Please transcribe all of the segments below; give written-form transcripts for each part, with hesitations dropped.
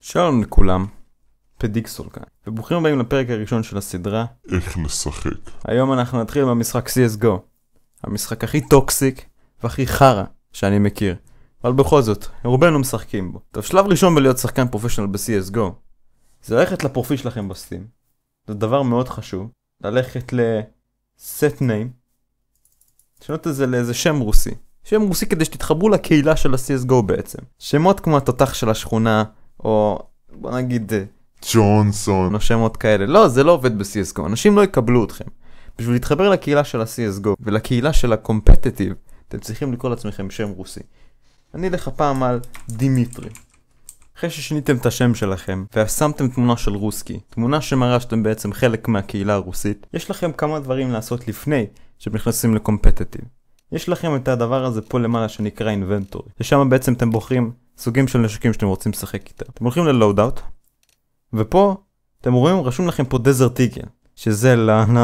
שלום לכולם, פדיקסול כאן, וברוכים הבאים לפרק הראשון של הסדרה איך נשחק. היום אנחנו נתחיל במשחק CSGO, המשחק הכי טוקסיק והכי חרא שאני מכיר, אבל בכל זאת, רובנו משחקים בו. טוב, שלב ראשון בלהיות שחקן פרופשיונל ב-CSGO זה ללכת לפרופיל שלכם בסטים. זה דבר מאוד חשוב, ללכת ל-set name, לשנות את זה לאיזה שם רוסי. שם רוסי כדי שתתחברו לקהילה של ה-CSGO בעצם. שמות כמו התותח של השכונה, או בוא נגיד ג'ונסון או שמות כאלה. לא, זה לא עובד ב-CSGO, אנשים לא יקבלו אתכם. בשביל להתחבר לקהילה של ה-CSGO ולקהילה של הקומפטיטיב, אתם צריכים לקרוא לעצמכם שם רוסי. אני אלך הפעם על דימיטרי. אחרי ששיניתם את השם שלכם ושמתם תמונה של רוסקי, תמונה שמראה שאתם בעצם חלק מהקהילה הרוסית, יש לכם כמה דברים לעשות לפני שנכנסים לקומפטיטיב. יש לכם את הדבר הזה פה למעלה שנקרא אינבנטורי, ששם בעצם אתם בוחרים סוגים של נשקים שאתם רוצים לשחק איתם. אתם הולכים ללואודאוט, ופה אתם רואים רשום לכם פה דזרט איגל, שזה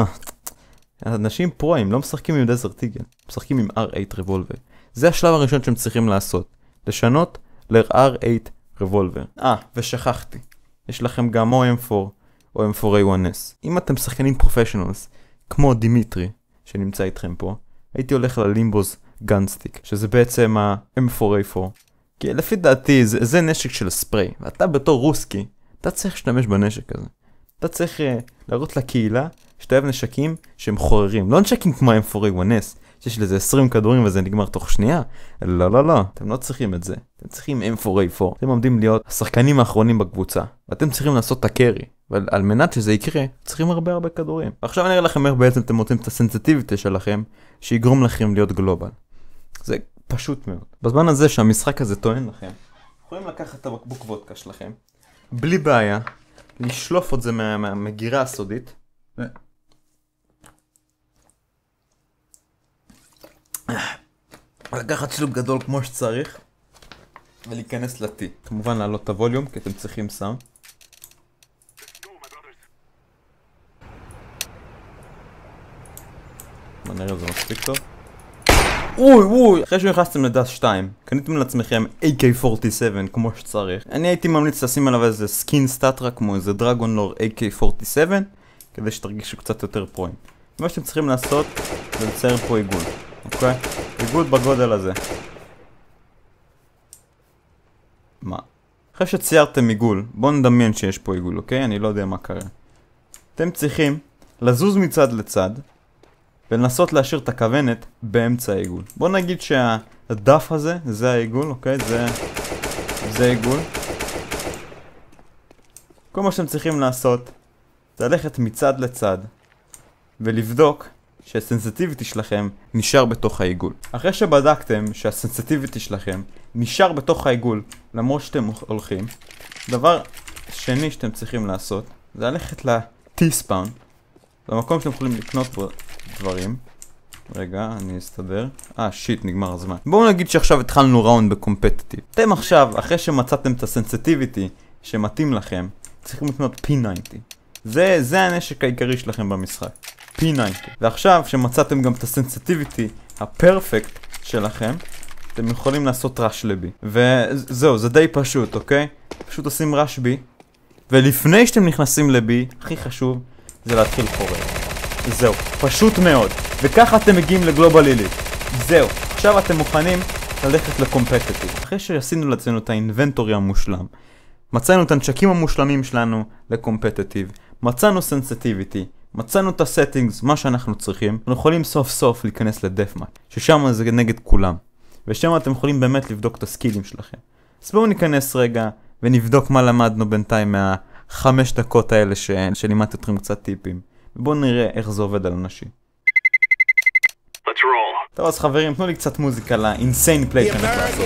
אנשים פרואים לא משחקים עם דזרט איגל, משחקים עם R8 רבולבר. זה השלב הראשון שאתם צריכים לעשות, לשנות ל-R8 רבולבר. ושכחתי, יש לכם גם או M4 או M4A1S. אם אתם שחקנים פרופשיונלס כמו דימיטרי שנמצא איתכם פה, הייתי הולך ללימבוז גאנסטיק, שזה בעצם ה-M4A4. כי לפי דעתי זה נשק של ספרי, ואתה בתור רוסקי, אתה צריך להשתמש בנשק הזה. אתה צריך להראות לקהילה שאתה אוהב נשקים שהם חוררים. לא נשקים כמו M4A1S, שיש לזה 20 כדורים וזה נגמר תוך שנייה. לא, אתם לא צריכים את זה. אתם צריכים M4A4. אתם עומדים להיות השחקנים האחרונים בקבוצה, ואתם צריכים לעשות את הקרי. אבל על מנת שזה יקרה, צריכים הרבה כדורים. ועכשיו אני אראה לכם איך בעצם אתם מוצאים את הסנסיטיביטי שלכם, שיגרום לכם להיות גלובל. זה פשוט מאוד. בזמן הזה שהמשחק הזה טוען לכם, יכולים לקחת את הבקבוק וודקה שלכם, בלי בעיה, לשלוף את זה מהמגירה הסודית, לקחת שלוק גדול כמו שצריך, ולהיכנס לטי. כמובן להעלות את הווליום, כי אתם צריכים סאונד. בוא נראה זה מספיק טוב. אוי, אחרי שנכנסתם לדאס 2, קניתם לעצמכם AK-47 כמו שצריך. אני הייתי ממליץ לשים עליו איזה סקין סטאטרה כמו איזה דרגון לור AK-47, כדי שתרגישו קצת יותר פרוים. מה שאתם צריכים לעשות זה לצייר פה עיגול, אוקיי? עיגול בגודל הזה. מה? אחרי שציירתם עיגול, בואו נדמיין שיש פה עיגול, אוקיי? אני לא יודע מה קרה. אתם צריכים לזוז מצד לצד, ולנסות להשאיר את הכוונת באמצע העיגול. בוא נגיד שהדף הזה, זה העיגול, אוקיי? זה העיגול. כל מה שאתם צריכים לעשות, זה ללכת מצד לצד, ולבדוק שהסנסיטיביטי שלכם נשאר בתוך העיגול. אחרי שבדקתם שהסנסיטיביטי שלכם נשאר בתוך העיגול, למרות שאתם הולכים, דבר שני שאתם צריכים לעשות, זה ללכת ל-T-Spawn, במקום שאתם יכולים לקנות בו דברים. רגע, אני אסתדר. שיט, נגמר הזמן. בואו נגיד שעכשיו התחלנו ראונד בקומפטיטיב. אתם עכשיו, אחרי שמצאתם את הסנסיטיביטי שמתאים לכם, צריכים לקנות P90. זה הנשק העיקרי שלכם במשחק. P90. ועכשיו שמצאתם גם את הסנסיטיביטי הפרפקט שלכם, אתם יכולים לעשות rush ל-B. וזהו, זה די פשוט, אוקיי? פשוט עושים rush B. ולפני שאתם נכנסים ל-B, הכי חשוב זה להתחיל חורר. זהו, פשוט מאוד. וככה אתם מגיעים לגלובל איליט. זהו, עכשיו אתם מוכנים ללכת לקומפטיטיב. אחרי שעשינו לעצמנו את האינבנטורי המושלם, מצאנו את הנשקים המושלמים שלנו לקומפטיטיב, מצאנו סנסיטיביטי, מצאנו את הסטינגס, מה שאנחנו צריכים, אנחנו יכולים סוף סוף להיכנס לדפמאץ', ששם זה נגד כולם. ושם אתם יכולים באמת לבדוק את הסקילים שלכם. אז בואו ניכנס רגע ונבדוק מה למדנו בינתיים מה5 דקות האלה שלימדתי אתכם קצת טיפים. ובואו נראה איך זה עובד על אנשים. טוב, אז חברים, תנו לי קצת מוזיקה לאינסיין פליי שאני הולך לעשות.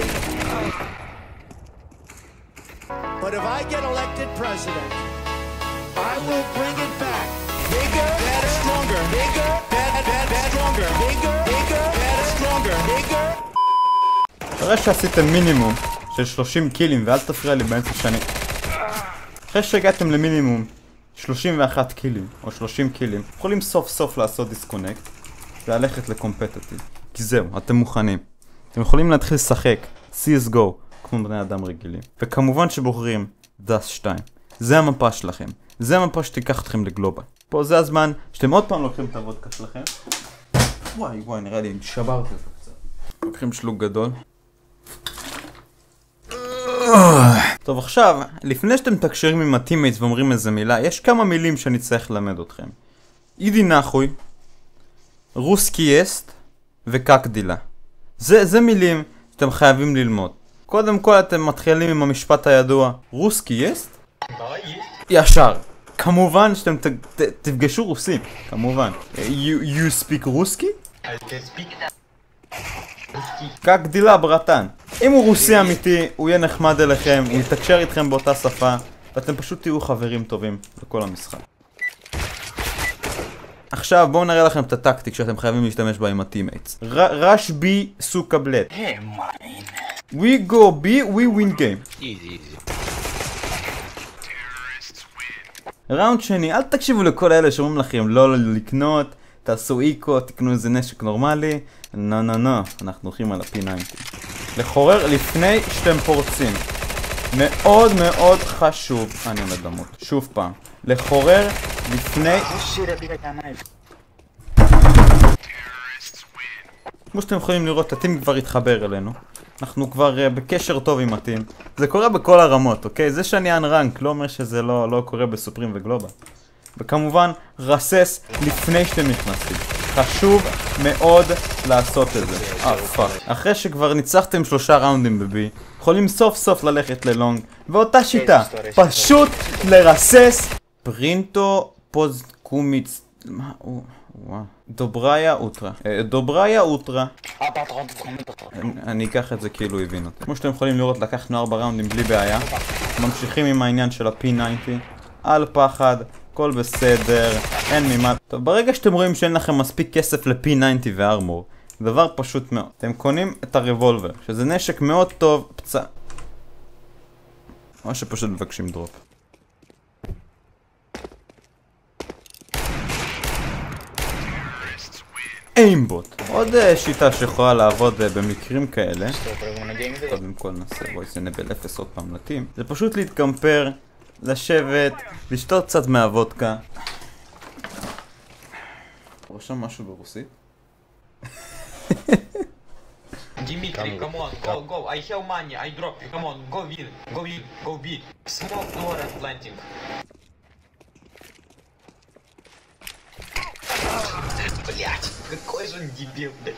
But if I get elected president, I will bring it back. Bigger, better, stronger. Bigger, better, stronger. Bigger, better, stronger. Bigger. אחרי שעשיתם מינימום של 30 קילים, ואל תפריע לי באמצע שאני... אחרי שהגעתם למינימום 31 קילים, או 30 קילים, יכולים סוף סוף לעשות דיסקונקט, וללכת לקומפטיטיב. כי זהו, אתם מוכנים. אתם יכולים להתחיל לשחק CSGO כמו בני אדם רגילים. וכמובן שבוחרים דס 2. זה המפה שלכם. זה המפה שתיקח אתכם לגלובל. פה זה הזמן שאתם עוד פעם לוקחים את הוודקה שלכם. וואי, נראה לי שברתי אותו קצת. לוקחים שלוק גדול. טוב, עכשיו, לפני שאתם מתקשרים עם הטימייטס ואומרים איזה מילה, יש כמה מילים שאני צריך ללמד אתכם. אידי נחוי, רוסקי יסט וקק דילה. זה מילים שאתם חייבים ללמוד. קודם כל אתם מתחילים עם המשפט הידוע, רוסקי יסט? ישר. כמובן שאתם תפגשו רוסים, כמובן. You speak רוסקי? I can speak רוסקי. קק דילה ברטן. אם הוא רוסי אמיתי, הוא יהיה נחמד אליכם, הוא יתקשר איתכם באותה שפה, ואתם פשוט תהיו חברים טובים לכל המשחק. עכשיו בואו נראה לכם את הטקטיק שאתם חייבים להשתמש בה עם הטימייטס. rush B, סוקה בלד. We go B, we win game. Easy. ראונד שני, אל תקשיבו לכל אלה שאומרים לכם לא לקנות, תעשו איקו, תקנו איזה נשק נורמלי. נו, אנחנו הולכים על ה-P90. לחורר לפני שאתם פורצים. מאוד מאוד חשוב. אני עומד למות. שוב פעם. לחורר לפני... כמו שאתם יכולים לראות, הטים כבר התחבר אלינו. אנחנו כבר בקשר טוב עם הטים. זה קורה בכל הרמות, אוקיי? זה שאני אנרנק לא אומר שזה לא קורה בסופרים וגלובל. וכמובן, רסס לפני שאתם נכנסים. חשוב מאוד לעשות את זה. פאק. אחרי שכבר ניצחתם 3 ראונדים בבי, יכולים סוף סוף ללכת ללונג, ואותה שיטה, פשוט לרסס. פרינטו פוז קומיץ... מה הוא... וואו. דובראיה אוטרה. אני אקח את זה כאילו הבין אותי. כמו שאתם יכולים לראות, לקחנו 4 ראונדים בלי בעיה. ממשיכים עם העניין של ה-P90. על פחד, הכל בסדר, אין ממה. טוב, ברגע שאתם רואים שאין לכם מספיק כסף ל-P90 וארמור, דבר פשוט מאוד. אתם קונים את הרבולבר, שזה נשק מאוד טוב, או שפשוט מבקשים דרופ. איימבוט. עוד שיטה שיכולה לעבוד במקרים כאלה. קודם כל נעשה וויס נבל 0 עוד פעם לטים. זה פשוט להתקמפר, לשבת, לשתות קצת מהוודקה. רשם משהו ברוסית? Dimitri, come on, go, I have money, I drop you, come on, go B. Smoke door and planting. Блять, какой же он дебил, блядь.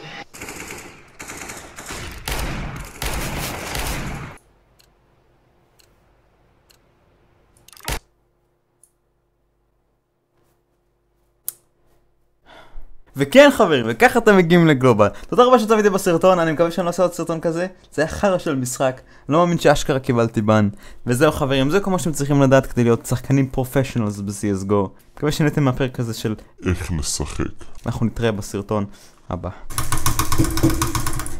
וכן חברים, וככה אתם מגיעים לגלובל. תודה רבה שצפיתם בסרטון, אני מקווה שאני לא עושה עוד סרטון כזה. זה היה חרא של משחק, אני לא מאמין שאשכרה קיבלתי בן. וזהו חברים, זה כל מה שאתם צריכים לדעת כדי להיות שחקנים פרופשיונלס ב-CSGO. מקווה שנהנתם מהפרק הזה של איך נשחק. אנחנו נתראה בסרטון הבא.